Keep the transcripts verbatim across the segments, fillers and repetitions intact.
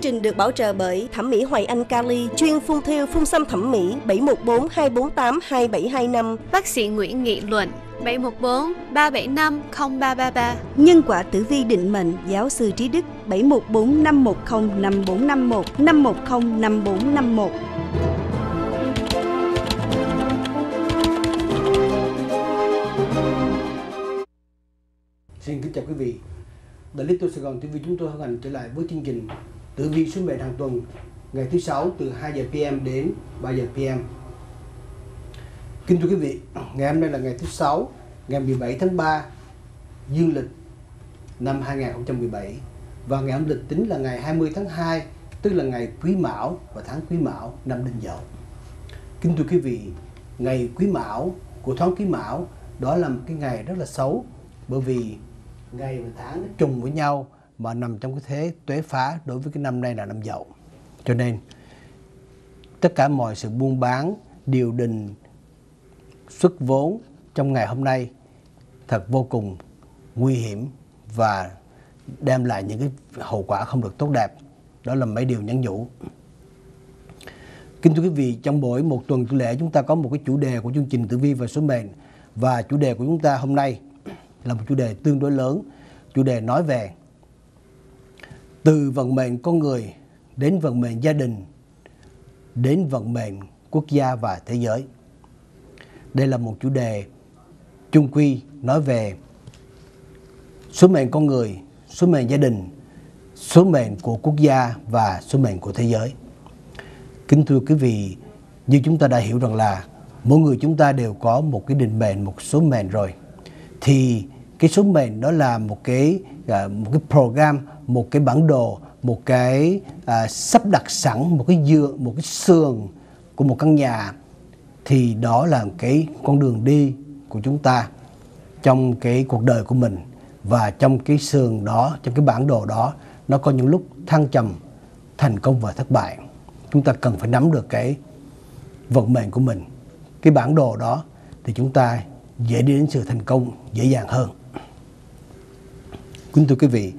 trình được bảo trợ bởi Thẩm mỹ Hoài Anh Cali, chuyên phun thêu phun xăm thẩm mỹ, bảy một bốn hai bốn tám hai bảy hai năm. Bác sĩ Nguyễn Nghị Luận, bảy một bốn ba bảy năm không ba ba ba. Nhân quả tử vi định mệnh, giáo sư Trí Đức, bảy một bốn năm một không năm bốn năm một, năm một không năm bốn năm một. Xin kính chào quý vị. The Little Sài Gòn ti vi chúng tôi hân hạnh trở lại với chương trình tử vi số mệnh hàng tuần ngày thứ sáu từ hai giờ pê em đến ba giờ pê em. Kính thưa quý vị, ngày hôm nay là ngày thứ sáu, ngày mười bảy tháng ba dương lịch năm hai nghìn không trăm mười bảy và ngày âm lịch tính là ngày hai mươi tháng hai, tức là ngày Quý Mão và tháng Quý Mão năm Đinh Dậu. Kính thưa quý vị, ngày Quý Mão của tháng Quý Mão đó là một cái ngày rất là xấu, bởi vì ngày và tháng nó trùng với nhau mà nằm trong cái thế tuế phá đối với cái năm nay là năm Dậu. Cho nên tất cả mọi sự buôn bán, điều đình, xuất vốn trong ngày hôm nay thật vô cùng nguy hiểm và đem lại những cái hậu quả không được tốt đẹp. Đó là mấy điều nhắn nhủ. Kính thưa quý vị, trong mỗi một tuần tu lễ chúng ta có một cái chủ đề của chương trình tử vi và số mệnh, và chủ đề của chúng ta hôm nay là một chủ đề tương đối lớn. Chủ đề nói về từ vận mệnh con người đến vận mệnh gia đình đến vận mệnh quốc gia và thế giới. Đây là một chủ đề chung quy nói về số mệnh con người, số mệnh gia đình, số mệnh của quốc gia và số mệnh của thế giới. Kính thưa quý vị, như chúng ta đã hiểu rằng là mỗi người chúng ta đều có một cái định mệnh, một số mệnh rồi. Thì cái số mệnh đó là một cái một cái program, một cái bản đồ, một cái à, sắp đặt sẵn, một cái dựa, một cái sườn của một căn nhà. Thì đó là cái con đường đi của chúng ta trong cái cuộc đời của mình. Và trong cái sườn đó, trong cái bản đồ đó, nó có những lúc thăng trầm, thành công và thất bại. Chúng ta cần phải nắm được cái vận mệnh của mình, cái bản đồ đó, thì chúng ta dễ đi đến sự thành công dễ dàng hơn. Kính thưa quý vị,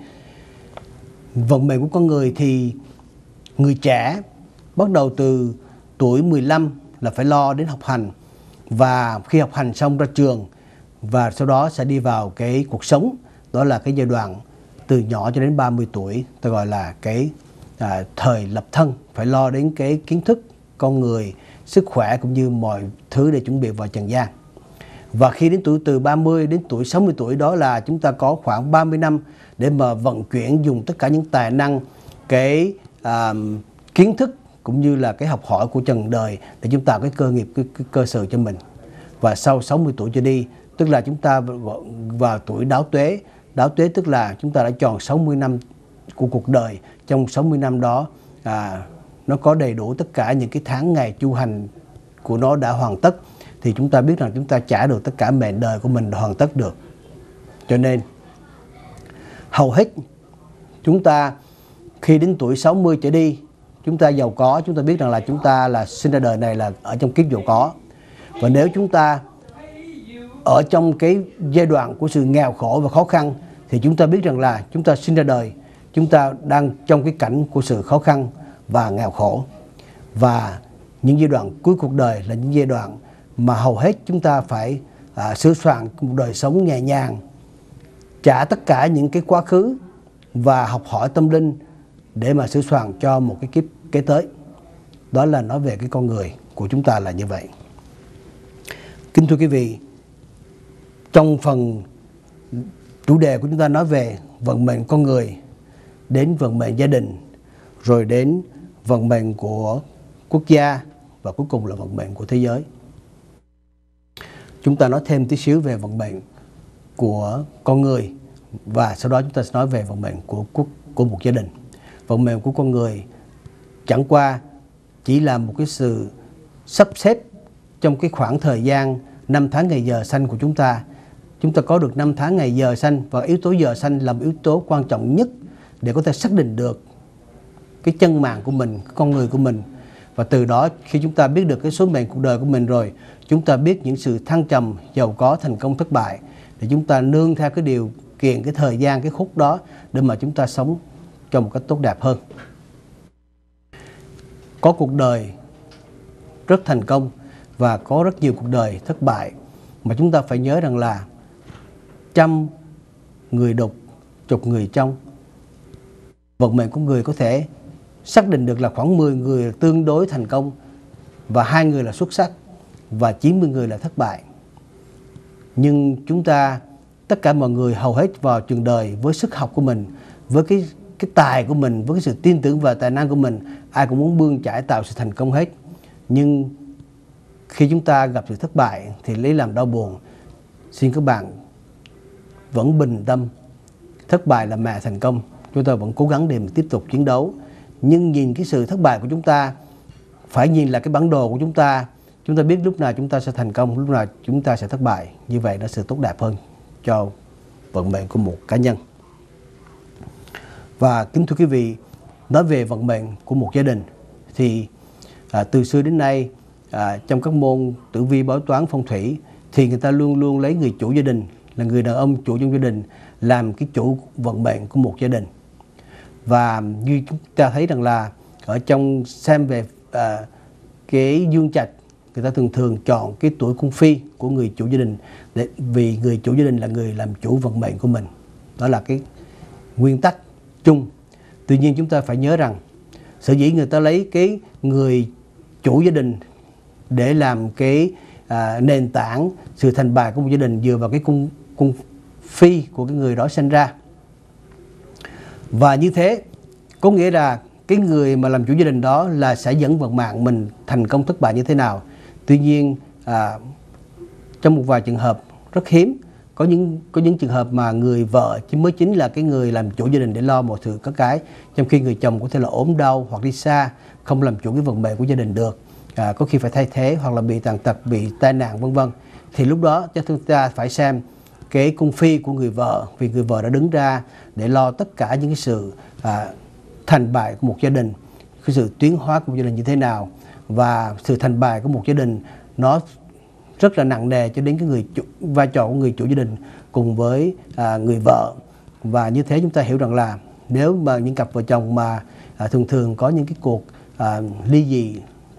vận mệnh của con người thì người trẻ bắt đầu từ tuổi mười lăm là phải lo đến học hành, và khi học hành xong ra trường và sau đó sẽ đi vào cái cuộc sống. Đó là cái giai đoạn từ nhỏ cho đến ba mươi tuổi, ta gọi là cái à, thời lập thân, phải lo đến cái kiến thức con người, sức khỏe cũng như mọi thứ để chuẩn bị vào trần gian. Và khi đến tuổi từ ba mươi đến tuổi sáu mươi tuổi, đó là chúng ta có khoảng ba mươi năm để mà vận chuyển, dùng tất cả những tài năng, cái à, kiến thức cũng như là cái học hỏi của trần đời để chúng ta có cái cơ nghiệp, cái, cái cơ sở cho mình. Và sau sáu mươi tuổi trở đi, tức là chúng ta vào tuổi đáo tuế. Đáo tuế tức là chúng ta đã tròn sáu mươi năm của cuộc đời. Trong sáu mươi năm đó à, nó có đầy đủ tất cả những cái tháng ngày chu hành của nó đã hoàn tất, thì chúng ta biết rằng chúng ta trả được tất cả mệnh đời của mình đã hoàn tất được. Cho nên hầu hết chúng ta khi đến tuổi sáu mươi trở đi, chúng ta giàu có, chúng ta biết rằng là chúng ta là sinh ra đời này là ở trong kiếp giàu có. Và nếu chúng ta ở trong cái giai đoạn của sự nghèo khổ và khó khăn, thì chúng ta biết rằng là chúng ta sinh ra đời, chúng ta đang trong cái cảnh của sự khó khăn và nghèo khổ. Và những giai đoạn cuối cuộc đời là những giai đoạn mà hầu hết chúng ta phải à, sửa soạn một đời sống nhẹ nhàng, trả tất cả những cái quá khứ và học hỏi tâm linh để mà sửa soạn cho một cái kiếp kế tới. Đó là nói về cái con người của chúng ta là như vậy. Kính thưa quý vị, trong phần chủ đề của chúng ta nói về vận mệnh con người, đến vận mệnh gia đình, rồi đến vận mệnh của quốc gia và cuối cùng là vận mệnh của thế giới. Chúng ta nói thêm tí xíu về vận mệnh của con người và sau đó chúng ta sẽ nói về vận mệnh của quốc của một gia đình. Vận mệnh của con người chẳng qua chỉ là một cái sự sắp xếp trong cái khoảng thời gian năm tháng ngày giờ sanh của chúng ta. Chúng ta có được năm tháng ngày giờ sanh, và yếu tố giờ sanh là một yếu tố quan trọng nhất để có thể xác định được cái chân mạng của mình, cái con người của mình. Và từ đó khi chúng ta biết được cái số mệnh cuộc đời của mình rồi, chúng ta biết những sự thăng trầm, giàu có, thành công, thất bại, để chúng ta nương theo cái điều kiện, cái thời gian, cái khúc đó để mà chúng ta sống cho một cách tốt đẹp hơn. có cuộc đời rất thành công và có rất nhiều cuộc đời thất bại, mà chúng ta phải nhớ rằng là trăm người đục, chục người trong. Vận mệnh của người có thể xác định được là khoảng mười người tương đối thành công và hai người là xuất sắc và chín mươi người là thất bại. Nhưng chúng ta, tất cả mọi người hầu hết vào trường đời với sức học của mình, với cái cái tài của mình, với cái sự tin tưởng và tài năng của mình, ai cũng muốn bươn chải tạo sự thành công hết. Nhưng khi chúng ta gặp sự thất bại thì lấy làm đau buồn. Xin các bạn vẫn bình tâm. Thất bại là mẹ thành công. Chúng ta vẫn cố gắng để tiếp tục chiến đấu. Nhưng nhìn cái sự thất bại của chúng ta, phải nhìn là cái bản đồ của chúng ta. Chúng ta biết lúc nào chúng ta sẽ thành công, lúc nào chúng ta sẽ thất bại. Như vậy nó sẽ tốt đẹp hơn cho vận mệnh của một cá nhân. Và kính thưa quý vị, nói về vận mệnh của một gia đình thì à, từ xưa đến nay à, trong các môn tử vi, bói toán, phong thủy thì người ta luôn luôn lấy người chủ gia đình, là người đàn ông chủ trong gia đình, làm cái chủ vận mệnh của một gia đình. Và như chúng ta thấy rằng là ở trong xem về à, cái dương trạch, người ta thường thường chọn cái tuổi cung phi của người chủ gia đình, để, vì người chủ gia đình là người làm chủ vận mệnh của mình. Đó là cái nguyên tắc chung. Tuy nhiên chúng ta phải nhớ rằng sở dĩ người ta lấy cái người chủ gia đình để làm cái à, nền tảng sự thành bại của một gia đình dựa vào cái cung, cung phi của cái người đó sinh ra. Và như thế có nghĩa là cái người mà làm chủ gia đình đó là sẽ dẫn vận mạng mình thành công thất bại như thế nào. Tuy nhiên à, trong một vài trường hợp rất hiếm, có những có những trường hợp mà người vợ chỉ mới chính là cái người làm chủ gia đình để lo mọi sự các cái, trong khi người chồng có thể là ốm đau hoặc đi xa, không làm chủ cái vận mệnh của gia đình được, à, có khi phải thay thế hoặc là bị tàn tật, bị tai nạn vân vân. Thì lúc đó chúng ta phải xem cái cung phi của người vợ, vì người vợ đã đứng ra để lo tất cả những cái sự à, thành bại của một gia đình, cái sự tiến hóa của một gia đình như thế nào, và sự thành bại của một gia đình nó rất là nặng nề cho đến cái người chủ, vai trò của người chủ gia đình cùng với à, người vợ. Và như thế chúng ta hiểu rằng là nếu mà những cặp vợ chồng mà à, thường thường có những cái cuộc à, ly dị,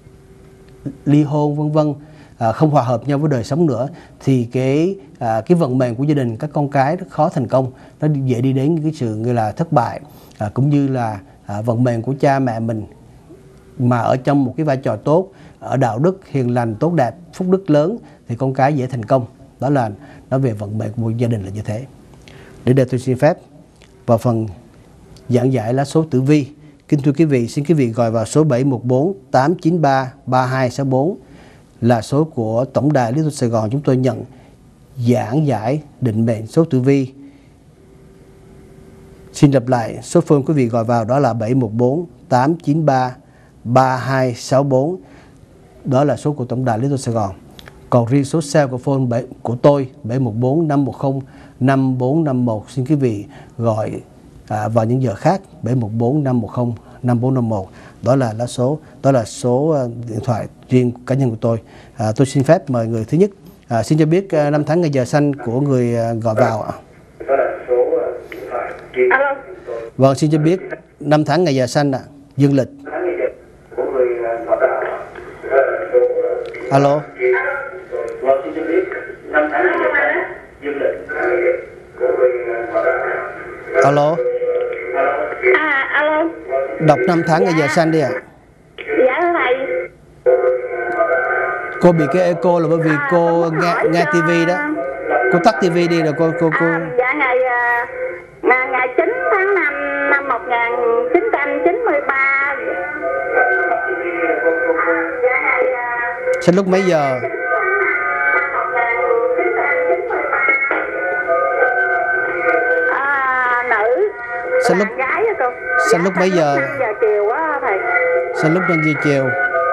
ly hôn vân vân, à, không hòa hợp nhau với đời sống nữa, thì cái à, cái vận mệnh của gia đình, các con cái rất khó thành công, nó dễ đi đến cái sự như là thất bại, à, cũng như là à, vận mệnh của cha mẹ mình mà ở trong một cái vai trò tốt, ở đạo đức hiền lành, tốt đẹp, phúc đức lớn thì con cái dễ thành công. Đó là nói về vận mệnh của một gia đình là như thế. Để đây tôi xin phép vào phần giảng giải lá số tử vi. Kính thưa quý vị, xin quý vị gọi vào số bảy một bốn tám chín ba ba hai sáu bốn là số của Tổng đài Lý thuật Sài Gòn. Chúng tôi nhận giảng giải định mệnh số tử vi. Xin lặp lại, số phone quý vị gọi vào đó là bảy một bốn tám chín ba ba hai sáu bốn. Đó là số của Tổng đài Lý thuật Sài Gòn. Còn riêng số cell của phone bảy, của tôi bảy một bốn năm một không năm bốn năm một, xin quý vị gọi à, vào những giờ khác bảy một bốn năm một không năm bốn năm một. Đó là lá số, đó là số uh, điện thoại riêng cá nhân của tôi. À, tôi xin phép mời người thứ nhất. À, xin cho biết uh, năm tháng ngày giờ sanh của người uh, gọi vào ạ. Đó là số uh, điện thoại riêng. Alo. Vâng, xin cho biết năm tháng ngày giờ sanh ạ, à, dương lịch. Alo. Vâng, xin cho biết năm tháng ngày giờ sanh dương lịch. Alo. À, alo. Đọc năm tháng ngày giờ sanh đi ạ. À. Dạ thưa thầy. Cô bị cái echo là bởi vì à, cô nghe nghe tivi đó. Cô tắt tivi đi rồi cô cô cô. À, dạ ngày ngày ngày chín tháng năm năm một nghìn chín trăm chín mươi ba. Sinh lúc mấy giờ? À, nữ. Sinh lúc gái á cô. Sinh lúc mấy giờ? năm giờ chiều á thầy. Sinh lúc năm giờ chiều.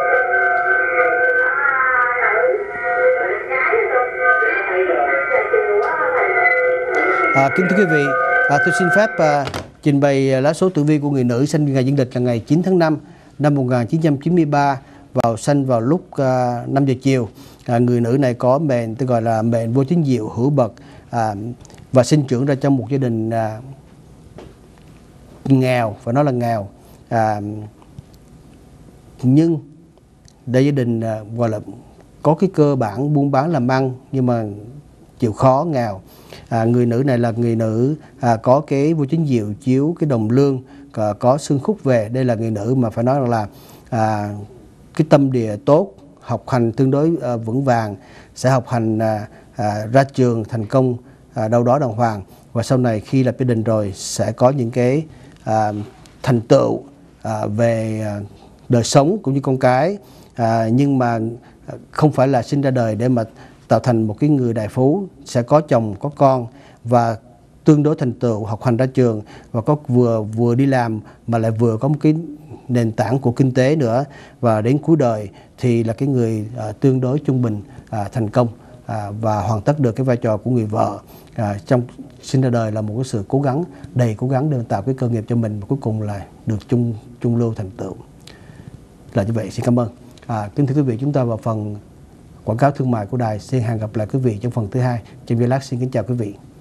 À, kính thưa quý vị, à, tôi xin phép à, trình bày lá số tử vi của người nữ sinh ngày dương lịch là ngày chín tháng năm năm một nghìn chín trăm chín mươi ba, vào sanh vào lúc à, năm giờ chiều. À, người nữ này có mệnh tôi gọi là mệnh vô chính diệu hữu bậc, à, và sinh trưởng ra trong một gia đình à, nghèo, và nó là nghèo. À, nhưng để gia đình à, gọi là có cái cơ bản buôn bán làm ăn nhưng mà chịu khó nghèo. À, người nữ này là người nữ à, có cái vô chính diệu chiếu cái đồng lương, có, có xương khúc về. Đây là người nữ mà phải nói rằng là à, cái tâm địa tốt, học hành tương đối à, vững vàng, sẽ học hành à, à, ra trường thành công à, đâu đó đàng hoàng, và sau này khi lập gia đình rồi sẽ có những cái à, thành tựu à, về à, đời sống cũng như con cái, à, nhưng mà không phải là sinh ra đời để mà tạo thành một cái người đại phú, sẽ có chồng có con và tương đối thành tựu, học hành ra trường và có vừa vừa đi làm mà lại vừa có một cái nền tảng của kinh tế nữa, và đến cuối đời thì là cái người à, tương đối trung bình à, thành công à, và hoàn tất được cái vai trò của người vợ à, trong sinh ra đời là một cái sự cố gắng, đầy cố gắng để tạo cái cơ nghiệp cho mình và cuối cùng là được trung trung lưu thành tựu. Là như vậy, xin cảm ơn. À, kính thưa quý vị, chúng ta vào phần quảng cáo thương mại của đài. Xin hẹn gặp lại quý vị trong phần thứ hai. Trần Duy Lắc xin kính chào quý vị.